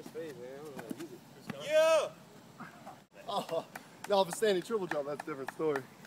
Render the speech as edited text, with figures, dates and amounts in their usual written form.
first phase, man. I don't know how to use it. Yeah! Oh, no, if it's standing triple jump, that's a different story.